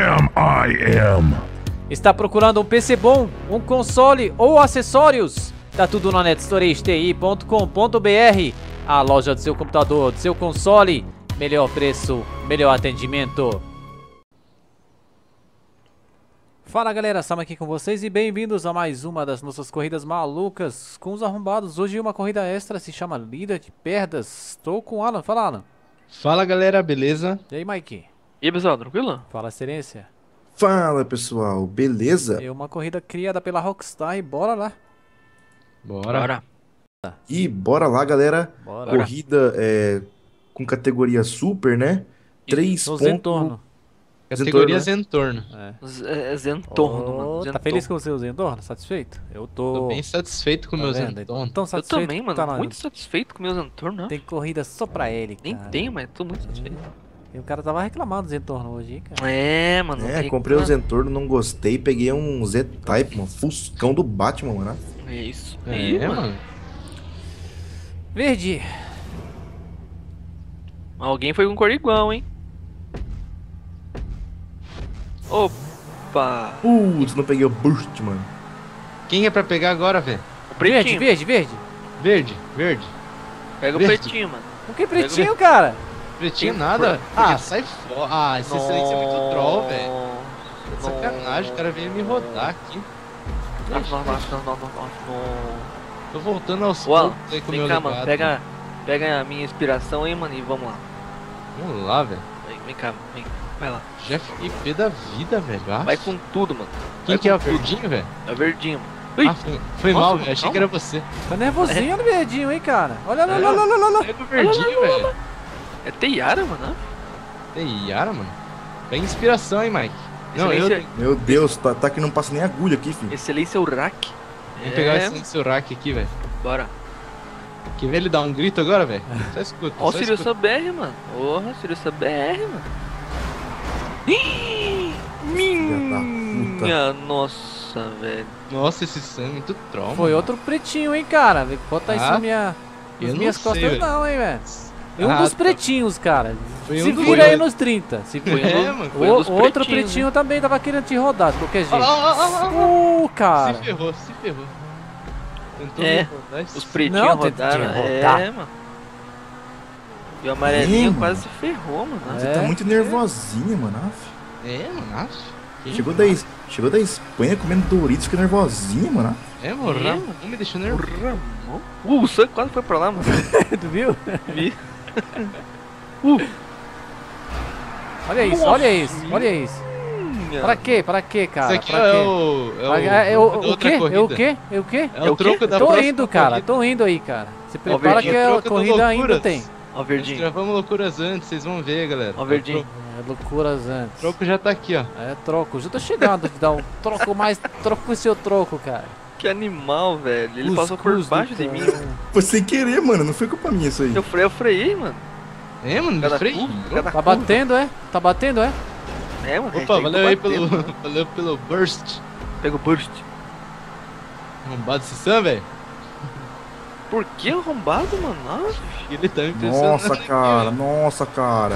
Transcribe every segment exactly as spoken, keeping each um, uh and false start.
Bam, I am. Está procurando um P C bom, um console ou acessórios? Tá tudo na netstoragetI ponto com ponto br, a loja do seu computador, do seu console. Melhor preço, melhor atendimento. Fala galera, estamos aqui com vocês e bem-vindos a mais uma das nossas corridas malucas com os arrombados. Hoje uma corrida extra se chama Líder de Perdas. Estou com o Alan, fala Alan. Fala galera, beleza? E aí Mike? E aí pessoal, tranquilo? Fala Excelência. Fala pessoal, beleza? É uma corrida criada pela Rockstar e bora lá. Bora. Bora. E bora lá galera, Bora. corrida é, com categoria super, né? Três Sou pontos. Zentorno. Categoria Zentorno, Zentorno. É. Z- é Zentorno, Oh, mano. tá Zentorno. feliz com o seu Zentorno? Satisfeito? Eu tô. Tô bem satisfeito com o Tá meu vendo? Zentorno. Tão Eu satisfeito também, que mano. tá na- Muito satisfeito com o meu Zentorno, né? Tem corrida só pra ele, Nem cara. tenho, mas tô muito satisfeito. E o cara tava reclamando do Zentorno hoje, hein, cara. É, mano. É, tem- comprei o Zentorno, não gostei, peguei um Z-Type, mano, Fuscão do Batman, mano. É isso. É, Aí, mano. Verde. Alguém foi com cor igual, hein? Opa! Putz, não peguei o Burst, mano. Quem é pra pegar agora, velho? O Verde, pretinho. verde, verde. Verde, verde. Pega o verde. pretinho, mano. O que pretinho, cara? Pretinho Quem nada. foi? Ah, sai fora. Ah, esse excelência é muito troll, velho. Sacanagem, o cara veio me rodar aqui. Nossa, nossa, nossa, nossa, nossa, nossa. Tô voltando aos Ô, Alan, poucos aí com o vem meu cá, legado. mano. Pega, pega a minha inspiração aí, mano, e vamos lá. Vamos lá, velho. Vem, vem cá, vem. Vai lá. Já fiquei pé da vida, velho. Ah, Vai com tudo, mano. Quem vai que é com o tudo. verdinho, velho? É o verdinho, mano. Ui, Ah, foi, foi Nossa, mal, velho. Achei calma. que era você. Tá nervosinho no verdinho, hein, cara. Olha lá, É. lá, lá, lá, lá, lá. Pega o verdinho, velho. é Teiara, mano. Tem Yara, mano. Pega inspiração, hein, Mike. Não, eu Excelência, Meu Deus, tá, tá que não passa nem agulha aqui, filho. excelência Urak. Vamos pegar esse seu rack aqui, velho. Bora. Quer ver ele dar um grito agora, velho? Só escuta. Ó o só Sirius escuta. B R, mano. Porra, Sirius B R, mano. Ih, Minha nossa, velho. Nossa, esse sangue é muito troll. Foi mano. outro pretinho, hein, cara. Bota isso Ah, na minha, eu nas não minhas sei, costas velho. não, hein, velho. E um Ah, dos tá. pretinhos, cara. Foi Se um dos vira aí dois. nos trinta. Se Foi vira. um É, dos- mano. foi um dos O outro pretinhos, pretinho né? também tava querendo te rodar, de qualquer jeito. Olha lá, olha lá, olha lá. Uh, cara. Se ferrou, se ferrou. Tentou É, me rodar, esse- Os pretinhos Não, tenta rodaram. te rodar. É, mano. E o amarelinho Ih, quase se ferrou, mano. Você É. tá muito nervosinha, mano. Aff. É, mano. aff. Que- Chegou da, Es- chegou da Espanha comendo Doritos, que nervosinha, mano. Aff. É, mano. É, Ramon me deixou O nervoso. Ramon. Uh, o sangue quase foi pra lá, mano. Tu viu? Vi. Uh, Olha isso, Nossa, olha isso, olha isso. minha- Pra quê? Pra quê, cara? Isso aqui pra é quê? o. É o, Ah, é o, da o outra quê? corrida. É o quê? É o quê? É É o o quê? troco da Tô próxima indo, cara. corrida. Tô indo aí, cara. Se prepara verdinho. que a Troca do corrida ainda Loucuras. tem. Ó o Nós verdinho. gravamos loucuras antes, vocês vão ver, galera. Ó o verdinho. O troco, É, loucuras antes. o troco já tá aqui, ó. É, troco. Já tô chegando de dar um troco mais. Troco com o seu troco, cara. Que animal, velho. Ele passou por Cuscuz do baixo de mim. cara. Foi sem querer, mano. Não foi culpa minha isso aí. Eu freiei, eu freiei, mano. É, mano, Cada freio. curva, cada Tá curva. batendo, é? Tá batendo, é? É, mano. Opa, hashtag valeu aí tô batendo, pelo, mano. valeu pelo burst. Pega o burst. Arrombado esse Sam, velho. Por que arrombado, mano? Nossa. Ele tá me impressionando. Nossa, aqui, cara, velho. nossa, cara.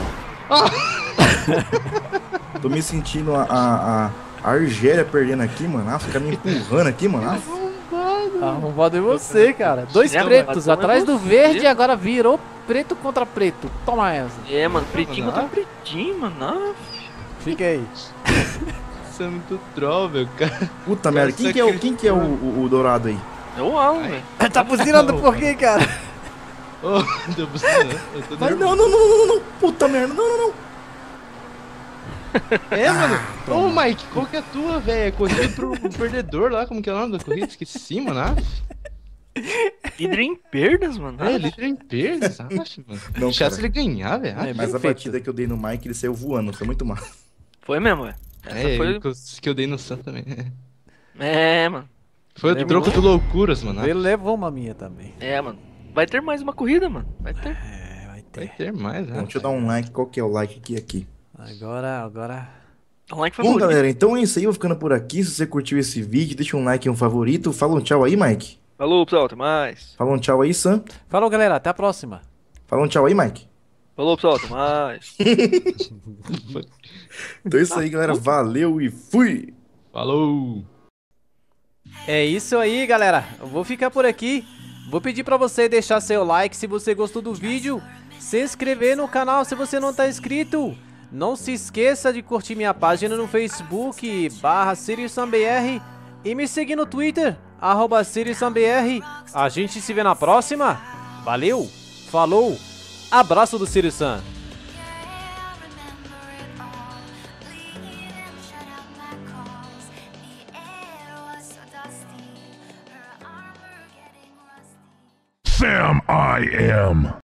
Tô me sentindo a, a, a Argélia perdendo aqui, mano. Ah, fica me empurrando aqui, mano. Ah, Arrombado é você, cara. Dois É, pretos mas atrás é do você. verde e agora virou preto contra preto. Toma essa. É, mano. Pretinho mano, contra pretinho, mano. Ah, Fica aí. Isso é muito troll, meu cara. puta merda. Quem que é o, quem que é o, o, o dourado aí? É o Alan, Ai. velho. Tá buzinando por quê, cara? Ô, tô buzinando, eu tô Vai, nervoso. não, não, não, não, não. Puta merda. Não, não, não. É, mano. Ô, Mike, qual que é a tua, velho? É corrida pro perdedor lá, como que é o nome da corrida? Esqueci, mano. Ah, Líder em perdas, mano. é, líder em perdas, acho, mano. Não, Deixar cara. se ele ganhar, velho. É, Ah, Mas a feito. partida que eu dei no Mike, ele saiu voando. Foi muito mal. Foi mesmo, velho. Essa É, foi. que eu- que eu dei no Sam também. É, mano. Foi o Levou. troco do loucuras, mano. Ele levou uma minha também. É, mano. Vai ter mais uma corrida, mano. Vai ter. É, vai Vai ter. ter mais, Bom, né? deixa eu dar um like. Qual que é o like aqui aqui? Agora, agora. Um like Bom, favorito. galera, então é isso aí. Eu vou ficando por aqui. Se você curtiu esse vídeo, deixa um like e um favorito. Fala um tchau aí, Mike. Falou, pessoal. Até mais. Fala um tchau aí, Sam. Falou, galera. Até a próxima. Fala um tchau aí, Mike. Falou, pessoal, até mais. Então é isso aí, galera. Valeu e fui! Falou! É isso aí, galera. Eu vou ficar por aqui. Vou pedir pra você deixar seu like se você gostou do vídeo, se inscrever no canal se você não tá inscrito. Não se esqueça de curtir minha página no Facebook, barra SiriusSamBR, e me seguir no Twitter, arroba SiriusSamBR. A gente se vê na próxima. Valeu, falou, abraço do Sirius Sam. Sam I am.